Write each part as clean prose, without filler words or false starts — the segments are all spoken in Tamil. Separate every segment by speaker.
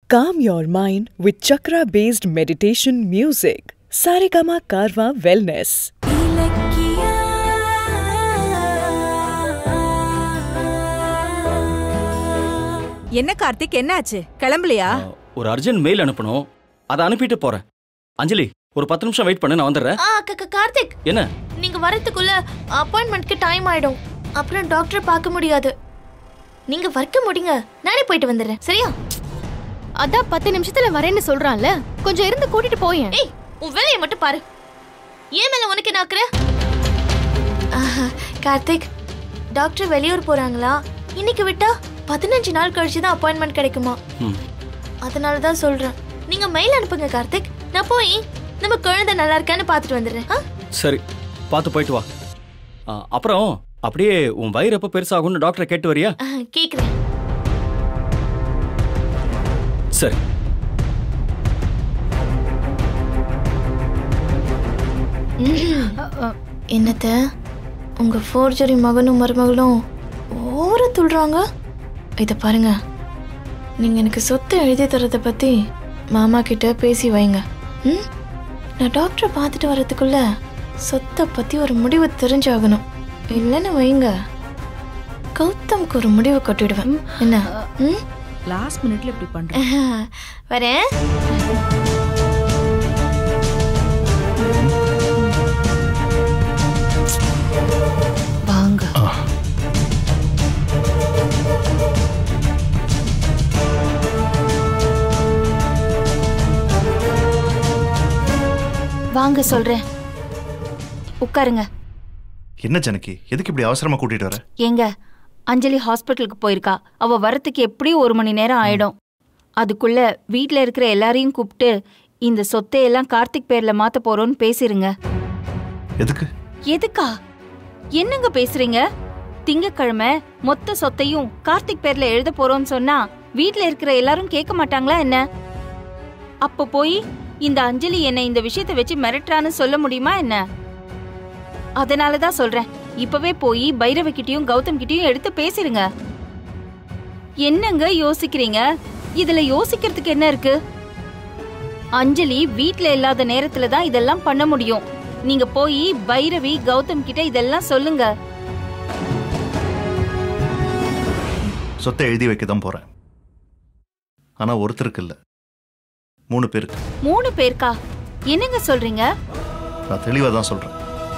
Speaker 1: Calm your mind with chakra-based meditation music. Saregama Karva Wellness. Ilakkiya.
Speaker 2: என்ன கார்த்திக், என்னாச்சு? கிளம்பலையா?
Speaker 3: ஒரு அர்ஜென்ட் மெயில் அனுப்பணும், அதை அனுப்பிட்டு போறேன். அஞ்சலி, ஒரு 10 நிமிஷம் வெயிட் பண்ணு, நான் வந்துடுறேன்.
Speaker 4: கார்த்திக்,
Speaker 3: என்ன?
Speaker 4: நீங்க வரதுக்குள்ள அப்பாயின்மெண்ட்க்கு டைம் ஆயிடும். அப்புறம் டாக்டர் பார்க்க முடியாது. நீங்க வர்க்க முடிங்க, நானே போயிட்டு வந்துடுறேன். சரியா?
Speaker 5: அதான் 10 நிமிஷத்துல வரேன்னு சொல்றான்ல, கொஞ்சம் இருந்து கூட்டிட்டு போயேன்.
Speaker 4: ஏய், உன் வேலையை மட்டும் பாரு. ஏன் மேல உனக்கு நாக்குற? கார்த்திக், டாக்டர் வெளியூர் போறாங்களா? இன்னைக்கு விட்டா 15 நாள் கழிச்சு தான் அப்பாயின்மெண்ட் கிடைக்குமா? அதனால தான் சொல்றேன். நீங்க மெயில் அனுப்புங்க கார்த்திக், நான் போய் நம்ம குழந்தை நல்லா இருக்கான்னு பார்த்துட்டு வந்துடுறேன்.
Speaker 3: சரி, பார்த்து போயிட்டு வா. அப்புறம் அப்படியே உன் வயிறு எப்ப பெருசாகும்னு டாக்டரை கேட்டு வரியா?
Speaker 4: கேக்குறேன்.
Speaker 3: சரி.
Speaker 4: என்னத்த உங்க ஃபோர்ஜரி மகனும் மருமகளும் ஓர துள்றாங்க. இத பாருங்க, நீங்க எனக்கு சொத்து எழுதி தரத பத்தி மாமா கிட்ட பேசி வைங்க. நான் டாக்டரை பார்த்துட்டு வரதுக்குள்ள சொத்தை பத்தி ஒரு முடிவு தெரிஞ்சாகணும். இல்லைன்னு வைங்க, கௌதம்க்கு ஒரு முடிவு கட்டிடுவேன். என்ன?
Speaker 2: லாஸ்ட் மினிட்ல இப்படி பண்றேன்.
Speaker 4: வரேன். வாங்க.
Speaker 5: வாங்க சொல்றேன், உட்காருங்க.
Speaker 6: என்ன ஜனகி, எதுக்கு இப்படி அவசரமா கூட்டிட்டு வர?
Speaker 5: ஏங்க, அஞ்சலி ஹாஸ்பிட்டலுக்கு போயிருக்கா. அவ வரத்துக்கு எப்படியும் 1 மணி நேரம் ஆயிடும். அதுக்குள்ள வீட்ல இருக்கிற எல்லாரையும் கூப்பிட்டு இந்த சொத்தை எல்லாம் கார்த்திக் பேர்ல மாத்த போறோம்னு பேசிருங்க.
Speaker 6: எதுக்கு?
Speaker 5: எதுக்கா? என்னங்க பேசுறீங்க? திங்கக்கிழமை மொத்த சொத்தையும் கார்த்திக் பேர்ல எழுத போறோம்னு சொன்னா வீட்ல இருக்கிற எல்லாரும் கேட்க மாட்டாங்களா என்ன? அப்ப போய் இந்த அஞ்சலி என்ன இந்த விஷயத்தை வச்சு மிரட்டுறான்னு சொல்ல முடியுமா என்ன? அதனாலதான் சொல்றேன், இப்பவே போய் பைரவி கிட்டயும் கௌதம் கிட்டயும் எடுத்து பேசிருங்க. என்னங்க யோசிக்கிறீங்க? இதுல யோசிக்கிறதுக்கு என்ன இருக்கு? அஞ்சலி வீட்ல இல்லாத நேரத்துல தான் இதெல்லாம் பண்ண முடியும். நீங்க போய் பைரவி கௌதம் கிட்ட இதெல்லாம் சொல்லுங்க.
Speaker 6: சொத்தை எழுதி வைக்க தான் போறேன். ஆனா ஒருத்தருக்கு இல்ல, 3 பேருக்கு.
Speaker 5: 3 பேருக்கா? என்னங்க சொல்றீங்க?
Speaker 6: நான் தெளிவா தான் சொல்றேன்.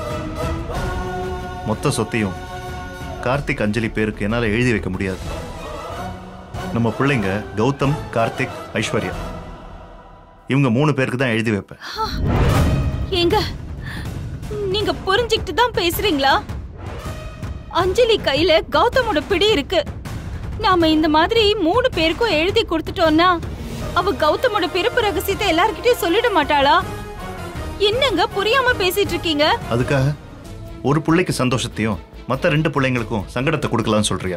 Speaker 6: மொத்த சொத்தையும் கார்த்திக் அஞ்சலி பேருக்கு என்னால எழுதி வைக்க முடியாது. நம்ம பிள்ளைங்க கௌதம், கார்த்திக், ஐஸ்வர்யா, இவங்க 3 பேருக்கு தான் எழுதி வைப்பேன்.
Speaker 5: ஏங்க, நீங்க புரிஞ்சுக்கிட்டு தான் பேசுறீங்களா? அஞ்சலி கையில கௌதமோட பிடி இருக்கு. நாம இந்த மாதிரி 3 பேருக்கும் எழுதி கொடுத்துட்டோம்னா அவ கௌதமோட பிறப்பு ரகசியத்தை எல்லார்கிட்டயும் சொல்லிட மாட்டாளா? என்னங்க புரியாம பேசிட்டு இருக்கீங்க?
Speaker 6: அதுக்காக ஒரு பிள்ளைக்கு சந்தோஷத்தையும் மற்ற 2 பிள்ளைங்களுக்கும் சங்கடத்தை கொடுக்கலாம்னு சொல்றியா?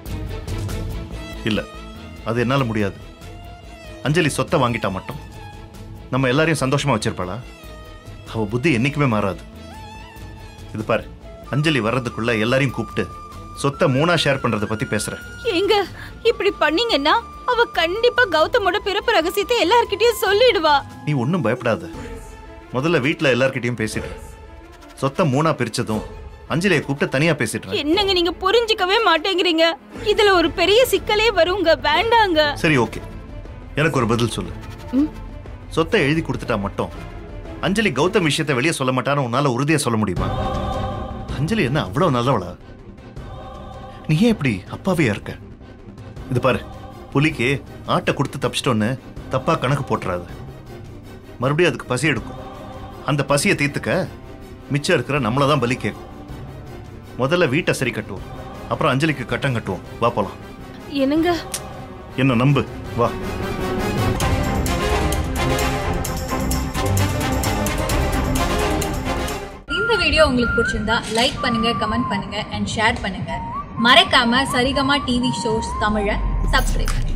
Speaker 6: இல்ல, அது என்னால முடியாது. அஞ்சலி சொத்தை வாங்கிட்டா மட்டும் நம்ம எல்லாரையும் சந்தோஷமா வச்சிருப்பாளா? அவ புத்தி என்னைக்குமே மாறாது. இது பாரு, அஞ்சலி வர்றதுக்குள்ள எல்லாரையும் கூப்பிட்டு சொத்தை 3ஆ ஷேர் பண்றத பத்தி பேசுறேன்.
Speaker 5: ஏங்க, இப்படி பண்ணீங்கன்னா அவ கண்டிப்பா கௌதமோட பிறப்பு ரகசியத்தை எல்லார்கிட்டயும் சொல்லிடுவா.
Speaker 6: நீ ஒன்னும் பயப்படாத. முதல்ல வீட்டுல எல்லார்கிட்டயும் பேசிடுற. சொத்தை 3ஆ பிரிச்சதும் அஞ்சலியை கூப்பிட்டு தனியா பேசிடுறேன்.
Speaker 5: என்னங்க நீங்க புரிஞ்சுக்கவே மாட்டேங்கிறீங்க. இதுல ஒரு பெரிய சிக்கலே வருங்க. வேண்டாங்க.
Speaker 6: சரி, ஓகே, எனக்கு ஒரு பதில் சொல்லு. சொத்தை எழுதி கொடுத்துட்டா மட்டும் அஞ்சலி கௌதம் விஷயத்தை வெளியே சொல்ல மாட்டான்னு உன்னால உறுதியா சொல்ல முடியுமா? அஞ்சலி என்ன அவ்வளவு நல்லவளா? நீ ஏன் இப்படி அப்பாவியா இருக்க? இது பாரு, புலிக்கு ஆட்டை கொடுத்து தப்பிச்சிட்டோன்னு தப்பா கணக்கு போட்டுறாது. மறுபடியும் அதுக்கு பசி எடுக்கும். அந்த பசியை தீர்த்துக்க மிச்சம் இருக்கிற நம்மளதான் பலி கேட்கும். முதல்ல வீட்டை சரி கட்டுவோம், அப்புறம் அஞ்சலிக்கு கட்டம் கட்டுவோம். வா போலாம்.
Speaker 5: என்னங்க?
Speaker 6: என்ன நம்பு, வா.
Speaker 7: இந்த வீடியோ உங்களுக்கு பிடிச்சிருந்தா லைக் பண்ணுங்க, கமெண்ட் பண்ணுங்க அண்ட் ஷேர் பண்ணுங்க. மறக்காம சரிகமா டிவி ஷோஸ் தமிழை சப்ஸ்கிரைப் பண்ணுங்க.